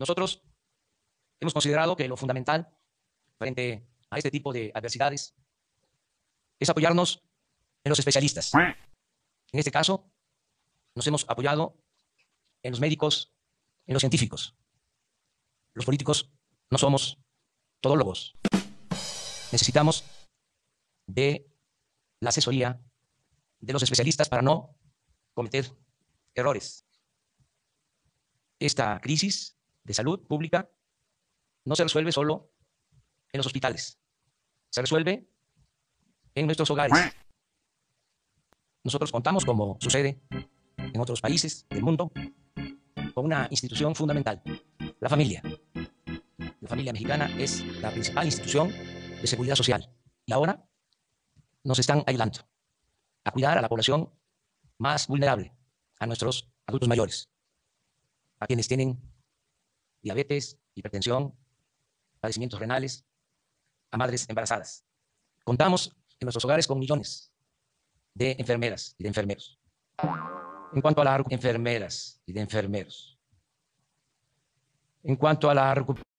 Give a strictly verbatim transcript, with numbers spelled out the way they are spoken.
Nosotros hemos considerado que lo fundamental frente a este tipo de adversidades es apoyarnos en los especialistas. En este caso, nos hemos apoyado en los médicos, en los científicos. Los políticos no somos todólogos. Necesitamos de la asesoría de los especialistas para no cometer errores. Esta crisis de salud pública no se resuelve solo en los hospitales, se resuelve en nuestros hogares. Nosotros contamos, como sucede en otros países del mundo, con una institución fundamental, la familia. La familia mexicana es la principal institución de seguridad social. Y ahora nos están ayudando a cuidar a la población más vulnerable, a nuestros adultos mayores, a quienes tienen diabetes, hipertensión, padecimientos renales, a madres embarazadas. Contamos en nuestros hogares con millones de enfermeras y de enfermeros. En cuanto a las enfermeras y de enfermeros, en cuanto a la recuperación